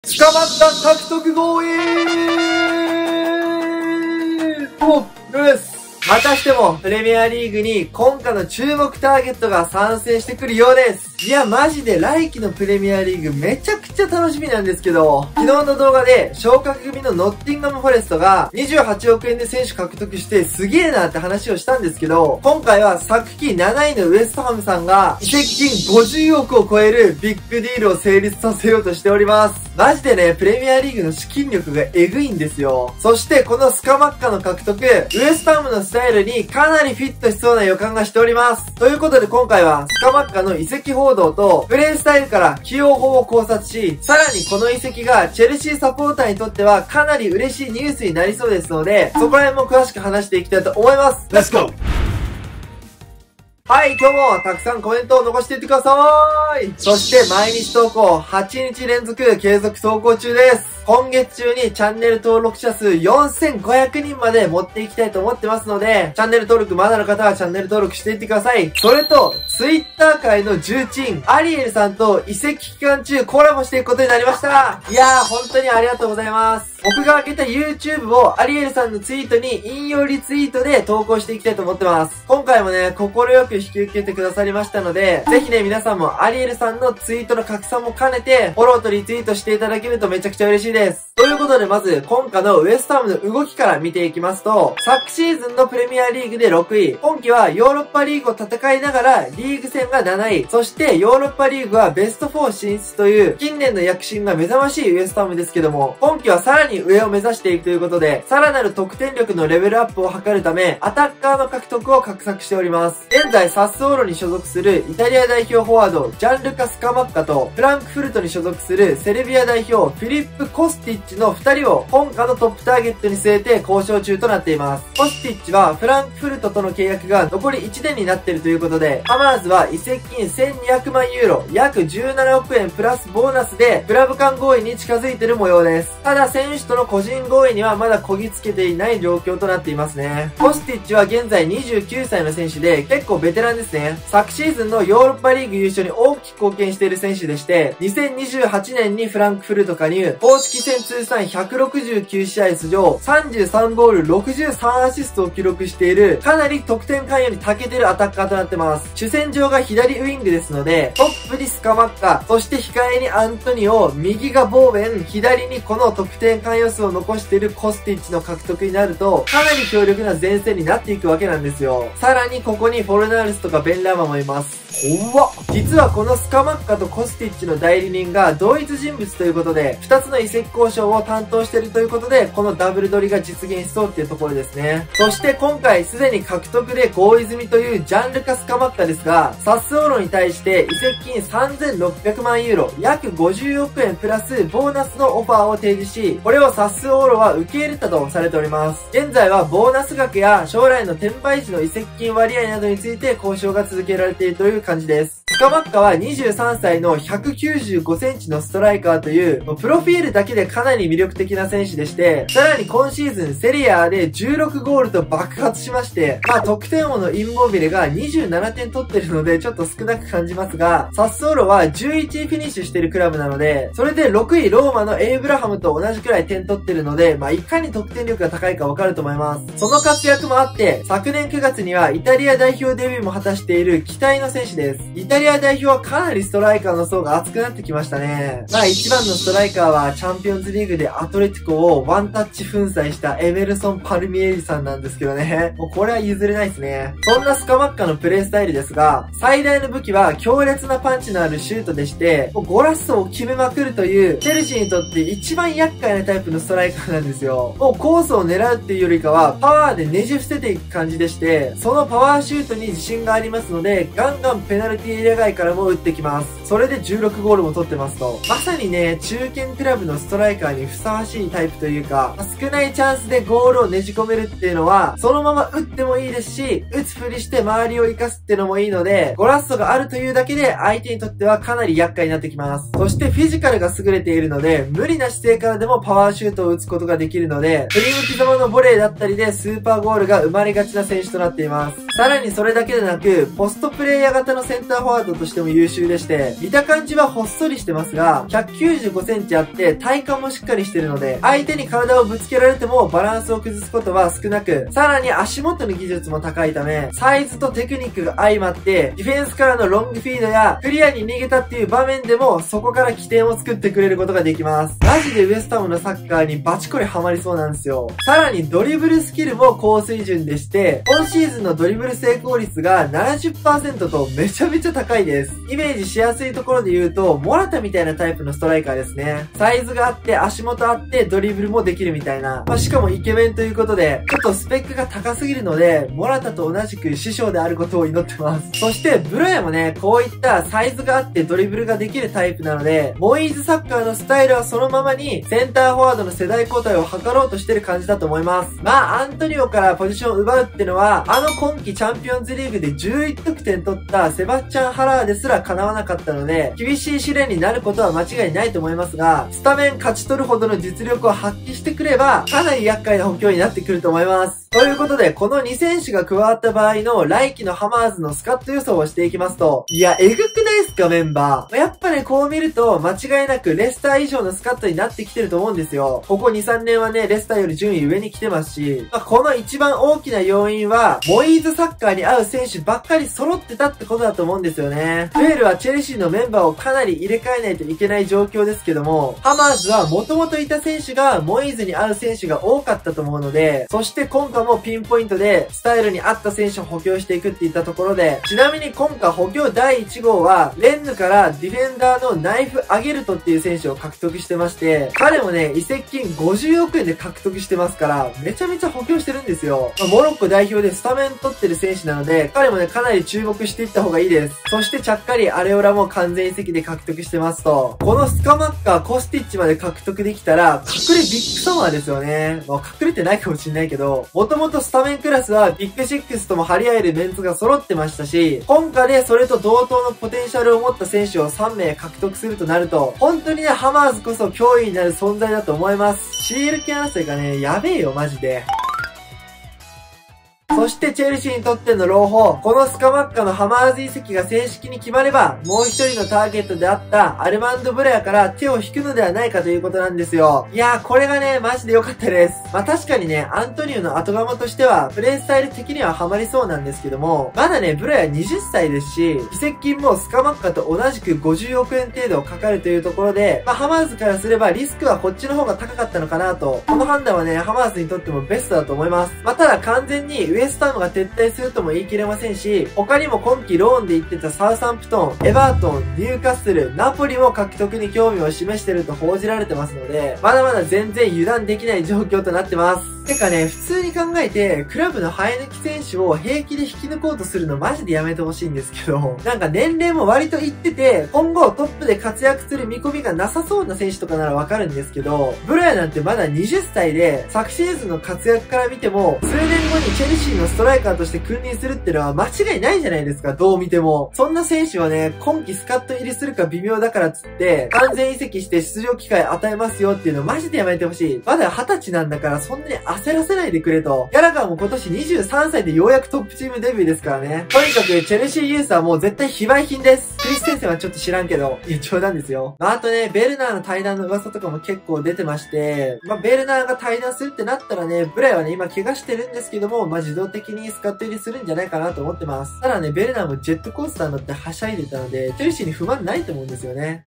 捕まった獲得合意です。またしてもプレミアリーグに今回の注目ターゲットが参戦してくるようです。いやマジで来季のプレミアリーグめちゃくちゃ楽しみなんですけど、昨日の動画で昇格組のノッティンガムフォレストが28億円で選手獲得してすげえなって話をしたんですけど、今回は昨季7位のウエストハムさんが移籍金50億を超えるビッグディールを成立させようとしております。マジでね、プレミアリーグの資金力がエグいんですよ。そしてこのスカマッカの獲得、ウエストハムのスタイルにかなりフィットしそうな予感がしております。ということで今回はスカマッカの移籍報道とプレイスタイルから起用法を考察し、さらにこの移籍がチェルシーサポーターにとってはかなり嬉しいニュースになりそうですので、そこら辺も詳しく話していきたいと思います。Let's go! はい、今日もたくさんコメントを残していってください。そして毎日投稿8日連続継続投稿中です。今月中にチャンネル登録者数4500人まで持っていきたいと思ってますので、チャンネル登録まだの方はチャンネル登録していってください。それと、Twitter 界の重鎮、アリエルさんと移籍期間中コラボしていくことになりました。いやー、本当にありがとうございます。僕が開けた YouTube をアリエルさんのツイートに引用リツイートで投稿していきたいと思ってます。今回もね、心よく引き受けてくださりましたので、ぜひね、皆さんもアリエルさんのツイートの拡散も兼ねて、フォローとリツイートしていただけるとめちゃくちゃ嬉しいです。ということで、まず、今回のウエストハムの動きから見ていきますと、昨シーズンのプレミアリーグで6位、今季はヨーロッパリーグを戦いながら、リーグ戦が7位、そしてヨーロッパリーグはベスト4進出という、近年の躍進が目覚ましいウエストハムですけども、今季はさらに上を目指していくということで、さらなる得点力のレベルアップを図るため、アタッカーの獲得を画策しております。現在、サッソーロに所属するイタリア代表フォワード、ジャンルカ・スカマッカと、フランクフルトに所属するセルビア代表、フィリップ・コスティッチの2人を、今回のトップターゲットに据えて交渉中となっています。コスティッチは、フランクフルトとの契約が残り1年になっているということで、ハマーズは移籍金1200万ユーロ、約17億円プラスボーナスで、クラブ間合意に近づいている模様です。ただ、選手との個人合意にはまだこぎつけていない状況となっていますね。コスティッチは現在29歳の選手で、結構ベテランですね。昨シーズンのヨーロッパリーグ優勝に大きく貢献している選手でして、2028年にフランクフルト加入、公式戦通算169試合出場、33ゴール63アシストを記録している、かなり得点関与に長けているアタッカーとなってます。主戦場が左ウィングですので、トップにスカマッカ、そして控えにアントニオ、右がボーベン、左にこの得点関与数を残しているコスティッチの獲得になると、かなり強力な前線になっていくわけなんですよ。さらにここにフォルナールスとかベンラーマもいます。怖っ。実はこのスカマッカとコスティッチの代理人が同一人物ということで、2つの移籍交渉を担当しているということで、このダブル取りが実現しそうっていうところですね。そして今回すでに獲得で合意済みというジャンルカ・スカマッカですが、サッスオーロに対して移籍金3600万ユーロ、約50億円プラスボーナスのオファーを提示し、これをサッスオーロは受け入れたとされております。現在はボーナス額や将来の転売時の移籍金割合などについて交渉が続けられているという感じです。スカマッカは23歳の195センチのストライカーという、プロフィールだけでかなり魅力的な選手でして、さらに今シーズンセリアで16ゴールと爆発しまして、得点王のインモービレが27点取ってるのでちょっと少なく感じますが、サッソーロは11位フィニッシュしてるクラブなので、それで6位ローマのエイブラハムと同じくらい点取ってるので、いかに得点力が高いかわかると思います。その活躍もあって、昨年9月にはイタリア代表デビューも果たしている期待の選手です。イタリア代表はかなりストライカーの層が厚くなってきましたね。一番のストライカーはチャンピオンズリーグでアトレティコをワンタッチ粉砕したエメルソン・パルミエリさんなんですけどね。もうこれは譲れないですね。そんなスカマッカのプレイスタイルですが、最大の武器は強烈なパンチのあるシュートでして、ゴラッソを決めまくるという、チェルシーにとって一番厄介なタイプのストライカーなんですよ。もうコースを狙うっていうよりかは、パワーでねじ伏せていく感じでして、そのパワーシュートに自信がありますので、ガンガンペナルティーエリア外からも打ってきます。それで16ゴールも取ってますと。まさにね、中堅クラブのストライカーにふさわしいタイプというか、少ないチャンスでゴールをねじ込めるっていうのは、そのまま打ってもいいですし、打つふりして周りを生かすっていうのもいいので、ゴラッソがあるというだけで相手にとってはかなり厄介になってきます。そしてフィジカルが優れているので、無理な姿勢からでもパワーシュートを打つことができるので、振り向きざまのボレーだったりでスーパーゴールが生まれがちな選手となっています。さらにそれだけでなく、ポストプレイヤー型のセンターフォワードとしても優秀でして、 見た感じはほっそりしてますが、195センチあって体幹もしっかりしてるので、相手に体をぶつけられてもバランスを崩すことは少なく、さらに足元の技術も高いため、サイズとテクニックが相まって、ディフェンスからのロングフィードやクリアに逃げたっていう場面でも、そこから起点を作ってくれることができます。マジでウエスタムのサッカーにバチコリハマりそうなんですよ。さらにドリブルスキルも高水準でして、今シーズンのドリブル成功率が 70% とめちゃめちゃ高いです。イメージしやすいところで言うと、モラタみたいなタイプのストライカーですね。サイズがあって、足元あって、ドリブルもできるみたいな。しかもイケメンということで、ちょっとスペックが高すぎるので、モラタと同じく師匠であることを祈ってます。そして、ブロヤもね、こういったサイズがあってドリブルができるタイプなので、モイーズサッカーのスタイルはそのままに、センターフォワードの世代交代を図ろうとしてる感じだと思います。アントニオからポジションを奪うってのは、今季チャンピオンズリーグで11得点取ったセバスチャン・ハラーですら叶わなかったので、厳しい試練になることは間違いないと思いますが、スタメン勝ち取るほどの実力を発揮してくれば、かなり厄介な補強になってくると思います。ということで、この2選手が加わった場合の来季のハマーズのスカット予想をしていきますと、いや、えぐくないですか、メンバー。やっぱね、こう見ると、間違いなくレスター以上のスカットになってきてると思うんですよ。ここ2、3年はね、レスターより順位上に来てますし、この一番大きな要因は、モイーズサッカーに合う選手ばっかり揃ってたってことだと思うんですよね。フェールはチェルシーのメンバーをかなり入れ替えないといけない状況ですけども、ハマーズは元々いた選手がモイーズに合う選手が多かったと思うので、そして今回もピンポイントでスタイルに合った選手を補強していくっていったところで、ちなみに今回補強第1号は、レンヌからディフェンダーのナイフ・アゲルトっていう選手を獲得してまして、彼もね、移籍金50億円で獲得してますから、めちゃめちゃ補強してるんですよ。モロッコ代表でスタメン取ってる選手なので、彼もね、かなり注目していった方がいいです。そしてちゃっかりアレオラも完全移籍で獲得してますと、このスカマッカー、コスティッチまで獲得できたら、隠れビッグサマーですよね。隠れてないかもしれないけど、もともとスタメンクラスはビッグシックスとも張り合えるメンツが揃ってましたし、今回でそれと同等のポテンシャルを持った選手を3名獲得するとなると、本当にね、ハマーズこそ脅威になる存在だと思います。CL 系争いがね、やべえよ、マジで。そしてチェルシーにとっての朗報、このスカマッカのハマーズ移籍が正式に決まれば、もう一人のターゲットであったアルマンド・ブレアから手を引くのではないかということなんですよ。いやー、これがね、マジで良かったです。確かにね、アントニオの後釜としては、プレイスタイル的にはハマりそうなんですけども、まだね、ブレア20歳ですし、移籍金もスカマッカと同じく50億円程度かかるというところで、ハマーズからすればリスクはこっちの方が高かったのかなと、この判断はね、ハマーズにとってもベストだと思います。ただ完全にウエスタムが撤退するとも言い切れませんし、他にも今季ローンで行ってたサウサンプトン、エバートン、ニューカッスル、ナポリも獲得に興味を示していると報じられてますので、まだまだ全然油断できない状況となってます。てかね、普通に考えて、クラブの生え抜き選手を平気で引き抜こうとするのマジでやめてほしいんですけど、なんか年齢も割といってて、今後トップで活躍する見込みがなさそうな選手とかならわかるんですけど、ブラヤなんてまだ20歳で、昨シーズンの活躍から見ても、数年後にチェルシーのストライカーとして君臨するってのは間違いないじゃないですか、どう見ても。そんな選手はね、今季スカット入りするか微妙だからっつって、完全移籍して出場機会与えますよっていうのマジでやめてほしい。まだ20歳なんだからそんなに焦らせないでくれと。ギャラガーも今年23歳でようやくトップチームデビューですからね。とにかくチェルシーユースはもう絶対非売品です。クリス先生はちょっと知らんけど。いや、冗談ですよ。あとね、ベルナーの対談の噂とかも結構出てまして、ベルナーが対談するってなったらね、ブライはね、今怪我してるんですけども、自動的にスカット入りするんじゃないかなと思ってます。ただね、ベルナーもジェットコースター乗ってはしゃいでたので、チェルシーに不満ないと思うんですよね。